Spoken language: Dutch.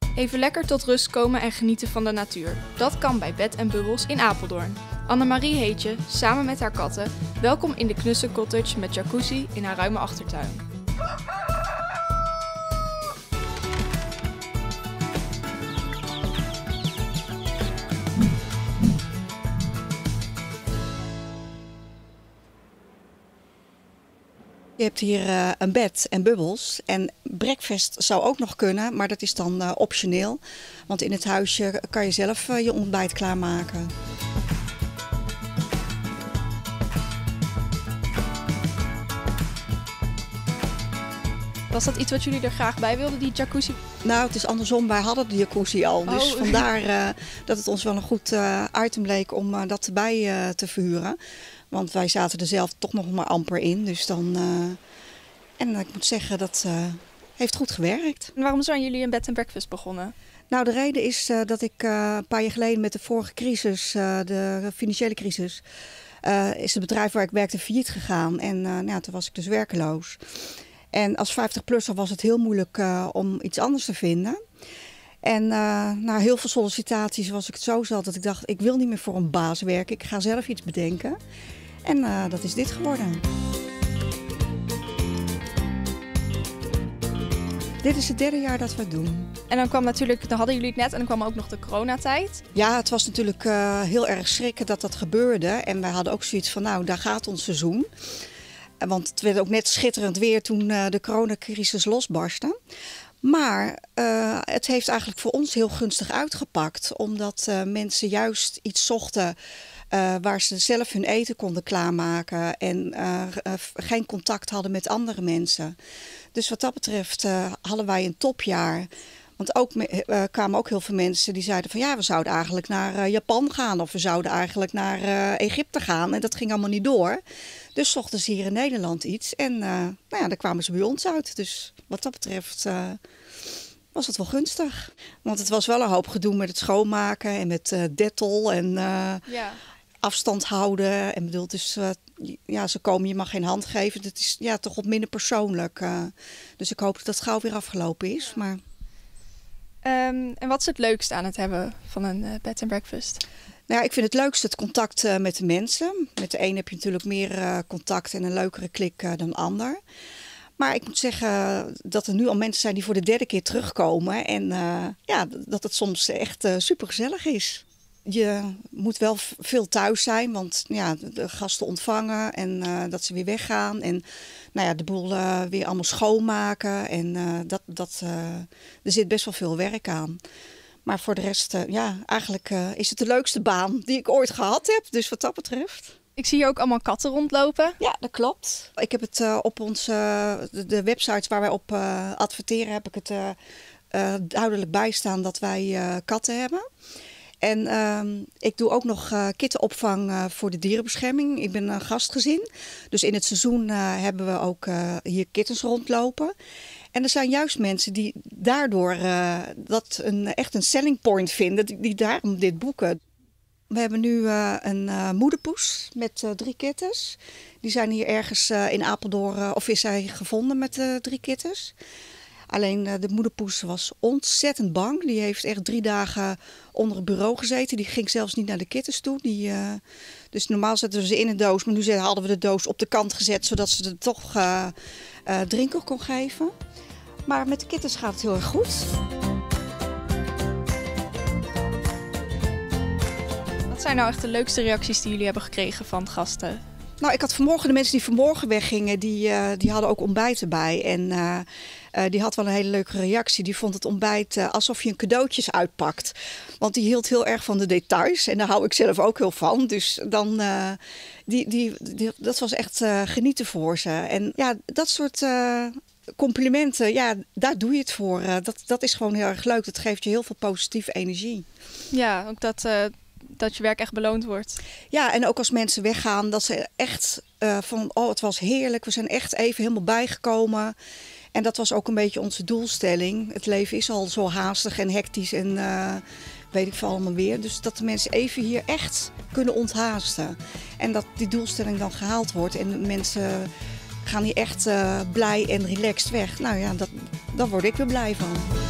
Even lekker tot rust komen en genieten van de natuur. Dat kan bij Bed & Bubbles in Apeldoorn. Annemarie heet je, samen met haar katten. Welkom in de knusse cottage met jacuzzi in haar ruime achtertuin. Je hebt hier een bed en bubbels en breakfast zou ook nog kunnen, maar dat is dan optioneel. Want in het huisje kan je zelf je ontbijt klaarmaken. Was dat iets wat jullie er graag bij wilden, die jacuzzi? Nou, het is andersom. Wij hadden de jacuzzi al. Dus vandaar dat het ons wel een goed item leek om dat erbij te verhuren. Want wij zaten er zelf toch nog maar amper in. Dus dan, en ik moet zeggen, dat heeft goed gewerkt. En waarom zijn jullie een bed and breakfast begonnen? Nou, de reden is dat ik een paar jaar geleden met de vorige crisis, de financiële crisis, is het bedrijf waar ik werkte failliet gegaan. En toen was ik dus werkeloos. En als 50-plusser was het heel moeilijk om iets anders te vinden. En na heel veel sollicitaties was ik het zo zat dat ik dacht, ik wil niet meer voor een baas werken. Ik ga zelf iets bedenken. En dat is dit geworden. Dit is het derde jaar dat we het doen. En dan hadden jullie het net en dan kwam ook nog de coronatijd. Ja, het was natuurlijk heel erg schrikken dat dat gebeurde. En wij hadden ook zoiets van, nou, daar gaat ons seizoen. Want het werd ook net schitterend weer toen de coronacrisis losbarstte. Maar het heeft eigenlijk voor ons heel gunstig uitgepakt. Omdat mensen juist iets zochten waar ze zelf hun eten konden klaarmaken. En geen contact hadden met andere mensen. Dus wat dat betreft hadden wij een topjaar. Want ook kwamen ook heel veel mensen die zeiden van ja, we zouden eigenlijk naar Japan gaan. Of we zouden eigenlijk naar Egypte gaan. En dat ging allemaal niet door. Dus zochten ze hier in Nederland iets. En daar kwamen ze bij ons uit. Dus wat dat betreft was het wel gunstig. Want het was wel een hoop gedoe met het schoonmaken. En met Dettol en afstand houden. En bedoel, dus ze komen, je mag geen hand geven. Dat is toch wat minder persoonlijk. Dus ik hoop dat het gauw weer afgelopen is. Maar... En wat is het leukste aan het hebben van een bed and breakfast? Nou ja, ik vind het leukste het contact met de mensen. Met de een heb je natuurlijk meer contact en een leukere klik dan de ander. Maar ik moet zeggen dat er nu al mensen zijn die voor de derde keer terugkomen. En dat het soms echt supergezellig is. Je moet wel veel thuis zijn, want de gasten ontvangen en dat ze weer weggaan. En de boel weer allemaal schoonmaken. En er zit best wel veel werk aan. Maar voor de rest, eigenlijk is het de leukste baan die ik ooit gehad heb. Dus wat dat betreft. Ik zie hier ook allemaal katten rondlopen. Ja, dat klopt. Ik heb het op de websites waar wij op adverteren, heb ik het duidelijk bijstaan dat wij katten hebben. En ik doe ook nog kittenopvang voor de dierenbescherming. Ik ben een gastgezin. Dus in het seizoen hebben we ook hier kittens rondlopen. En er zijn juist mensen die daardoor dat echt een selling point vinden, die daarom dit boeken. We hebben nu een moederpoes met 3 kittens. Die zijn hier ergens in Apeldoorn, of is zij gevonden met 3 kittens. Alleen de moederpoes was ontzettend bang. Die heeft echt 3 dagen onder het bureau gezeten. Die ging zelfs niet naar de kittens toe. Dus normaal zetten we ze in een doos. Maar nu hadden we de doos op de kant gezet, zodat ze er toch drinken kon geven. Maar met de kittens gaat het heel erg goed. Wat zijn nou echt de leukste reacties die jullie hebben gekregen van gasten? Nou, ik had vanmorgen de mensen die vanmorgen weggingen, die hadden ook ontbijt erbij. En die had wel een hele leuke reactie. Die vond het ontbijt alsof je een cadeautjes uitpakt. Want die hield heel erg van de details. En daar hou ik zelf ook heel van. Dus dan, dat was echt genieten voor ze. En dat soort complimenten, daar doe je het voor. Dat is gewoon heel erg leuk. Dat geeft je heel veel positieve energie. Ja, ook dat je werk echt beloond wordt. Ja, en ook als mensen weggaan, dat ze echt het was heerlijk. We zijn echt even helemaal bijgekomen. En dat was ook een beetje onze doelstelling. Het leven is al zo haastig en hectisch en weet ik veel allemaal weer. Dus dat de mensen even hier echt kunnen onthaasten. En dat die doelstelling dan gehaald wordt en de mensen gaan hier echt blij en relaxed weg. Nou ja, daar word ik weer blij van.